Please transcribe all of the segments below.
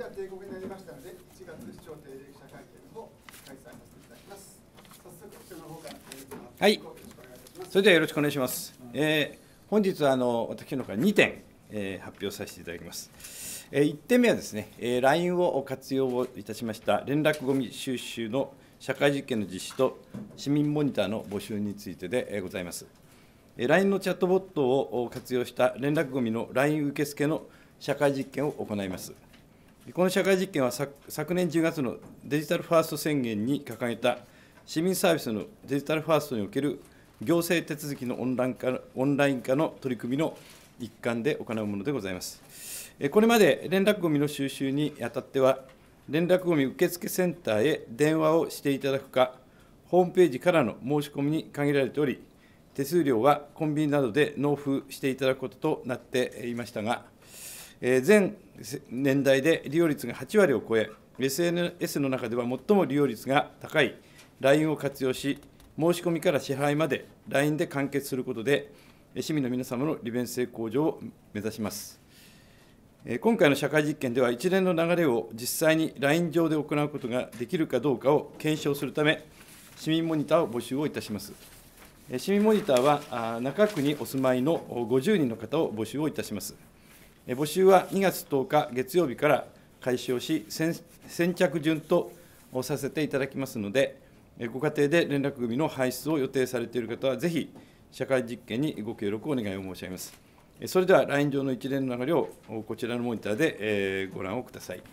では定刻になりましたので、1月視聴定例記者会見を開催させていただきます。早速、こちらの方から、 はい、それではよろしくお願いします。本日は私の方から2点、発表させていただきます。1点目はですね、LINE を活用いたしました連絡ごみ収集の社会実験の実施と市民モニターの募集についてでございます。LINE のチャットボットを活用した連絡ごみの LINE 受付の社会実験を行います。この社会実験は昨年10月のデジタルファースト宣言に掲げた市民サービスのデジタルファーストにおける行政手続きのオンライン化の取り組みの一環で行うものでございます。これまで連絡ごみの収集にあたっては、連絡ごみ受付センターへ電話をしていただくか、ホームページからの申し込みに限られており、手数料はコンビニなどで納付していただくこととなっていましたが、全年代で利用率が8割を超え、SNS の中では最も利用率が高い LINE を活用し、申し込みから支払いまで LINE で完結することで、市民の皆様の利便性向上を目指します。今回の社会実験では、一連の流れを実際に LINE 上で行うことができるかどうかを検証するため、市民モニターを募集をいたします。市民モニターは、中区にお住まいの50人の方を募集をいたします。募集は2月10日月曜日から開始をし、先着順とさせていただきますので、ご家庭で連絡組の排出を予定されている方は、ぜひ社会実験にご協力をお願いを申し上げます。それでは LINE 上の一連の流れをこちらのモニターでご覧をください。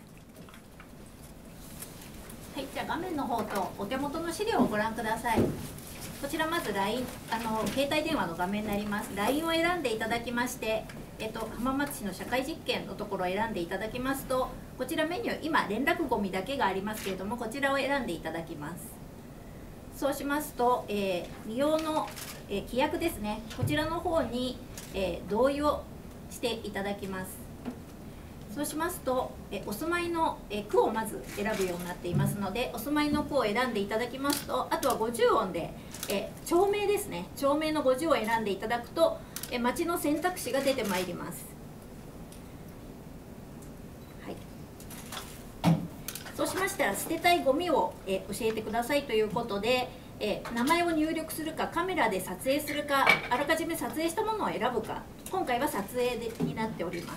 はい、じゃあ画面の方とお手元の資料をご覧ください。こちらまず LINE、携帯電話の画面になります。LINE を選んでいただきまして、浜松市の社会実験のところを選んでいただきますと、こちらメニュー、今、連絡ごみだけがありますけれども、こちらを選んでいただきます。そうしますと、利用の、規約ですね、こちらの方に、同意をしていただきます。そうしますと、お住まいの区をまず選ぶようになっていますので、お住まいの区を選んでいただきますと、あとは50音で、町名ですね、町名の50を選んでいただくと、町の選択肢が出てまいります。はい、そうしましたら、捨てたいゴミを、教えてくださいということで、名前を入力するか、カメラで撮影するか、あらかじめ撮影したものを選ぶか、今回は撮影になっております。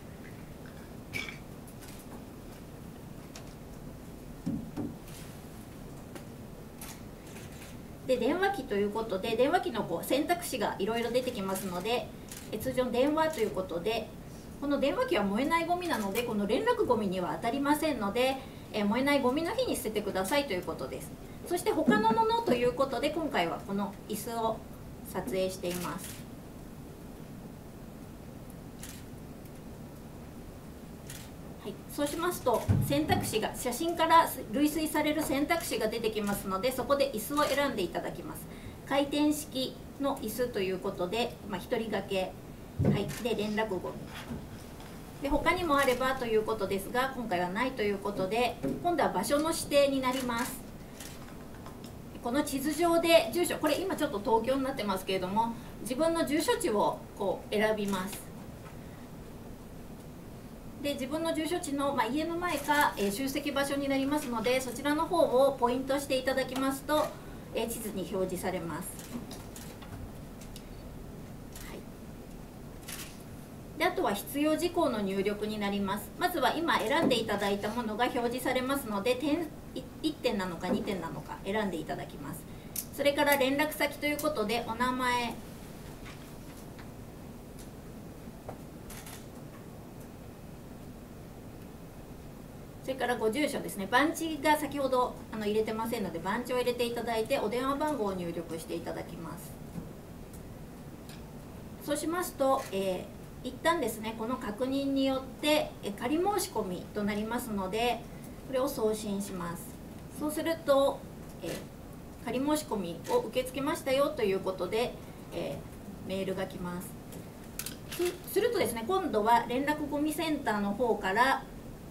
で電話機ということで、電話機の選択肢がいろいろ出てきますので、通常電話ということで、この電話機は燃えないゴミなので、この連絡ゴミには当たりませんので、燃えないゴミの日に捨ててくださいということです。そして他のものということで、今回はこの椅子を撮影しています。はい、そうしますと、選択肢が写真から類推される選択肢が出てきますので、そこで椅子を選んでいただきます。回転式の椅子ということで、1人掛け、はい、で連絡ごみで、他にもあればということですが、今回はないということで、今度は場所の指定になります。この地図上で住所、これ今ちょっと東京になってますけれども、自分の住所地を選びます。で自分の住所地の、家の前か、集積場所になりますので、そちらの方をポイントしていただきますと、地図に表示されます。はい、であとは必要事項の入力になります。まずは今選んでいただいたものが表示されますので、1点なのか2点なのか選んでいただきます。それから連絡先ということで、お名前、それからご住所ですね、番地が先ほど入れてませんので、番地を入れていただいて、お電話番号を入力していただきます。そうしますと、一旦ですね、この確認によって仮申し込みとなりますので、これを送信します。そうすると、仮申し込みを受け付けましたよということで、メールが来ます。するとですね、今度は連絡ごみセンターの方から、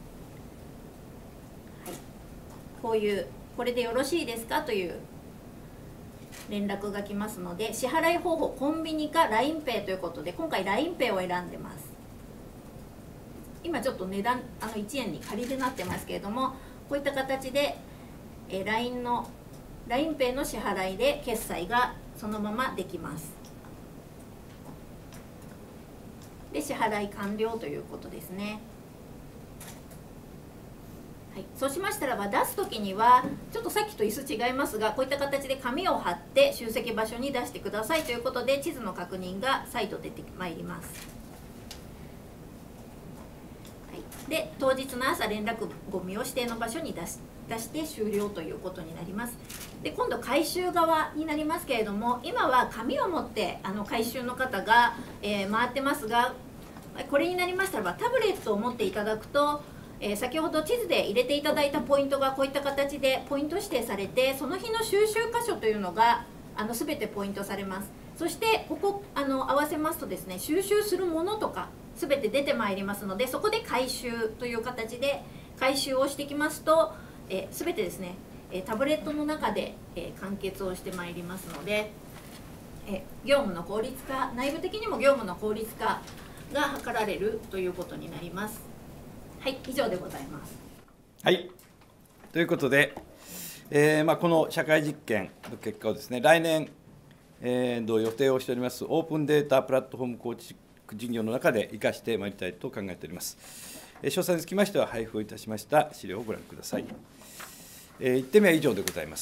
こういうこれでよろしいですかという連絡が来ますので、支払い方法コンビニか LINEPay ということで、今回 LINEPay を選んでます。 今ちょっと値段1円に仮でなってますけれども、こういった形で、LINEPay の支払いで決済がそのままできます。で支払い完了ということですね。はい、そうしましたらば、出す時にはちょっとさっきと椅子違いますが、こういった形で紙を貼って集積場所に出してくださいということで、地図の確認が再度出てまいります。はい、で当日の朝連絡ゴミを指定の場所に出して終了ということになります。で今度回収側になりますけれども、今は紙を持って回収の方が、回ってますが、これになりましたらばタブレットを持っていただくと、先ほど地図で入れていただいたポイントがこういった形でポイント指定されて、その日の収集箇所というのが全てポイントされます。そしてここ合わせますとですね、収集するものとか全て出てまいりますので、そこで回収という形で回収をしてきますと、全てですねタブレットの中で完結をしてまいりますので、業務の効率化、内部的にも業務の効率化が図られるということになります。はい、以上でございます。 はい、ということで、この社会実験の結果をですね、来年度予定をしておりますオープンデータプラットフォーム構築事業の中で生かしてまいりたいと考えております。詳細につきましては配布をいたしました資料をご覧ください。1点目は以上でございます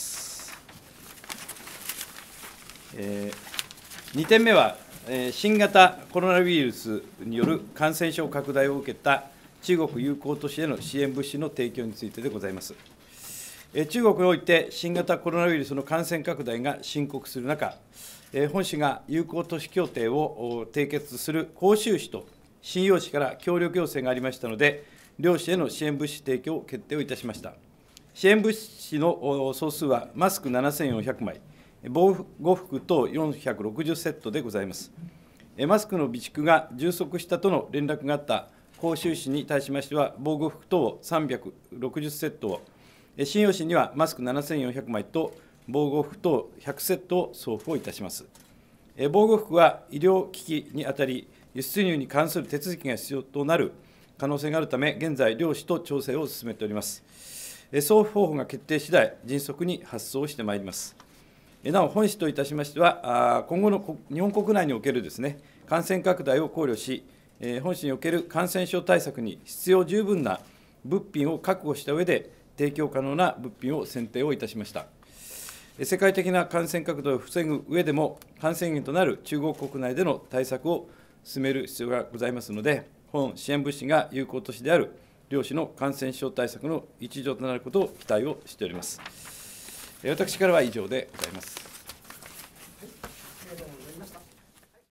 。2点目は、新型コロナウイルスによる感染症拡大を受けた中国友好都市への支援物資の提供についてでございます。中国において新型コロナウイルスの感染拡大が深刻する中、本市が友好都市協定を締結する広州市と瀋陽市から協力要請がありましたので、両市への支援物資提供を決定をいたしました。支援物資の総数はマスク7400枚、防護服等460セットでございます。マスクの備蓄が充足したとの連絡があった広州市に対しましては、防護服等360セットを、瀋陽市にはマスク7400枚と防護服等100セットを送付をいたします。防護服は医療機器にあたり、輸出入に関する手続きが必要となる可能性があるため、現在、両市と調整を進めております。送付方法が決定次第、迅速に発送してまいります。なお、本市といたしましては、今後の日本国内におけるですね、感染拡大を考慮し、本市における感染症対策に必要十分な物品を確保したうえで、提供可能な物品を選定をいたしました。世界的な感染拡大を防ぐ上でも、感染源となる中国国内での対策を進める必要がございますので、本支援物資が友好都市である両市の感染症対策の一助となることを期待をしております。私からは以上でございます。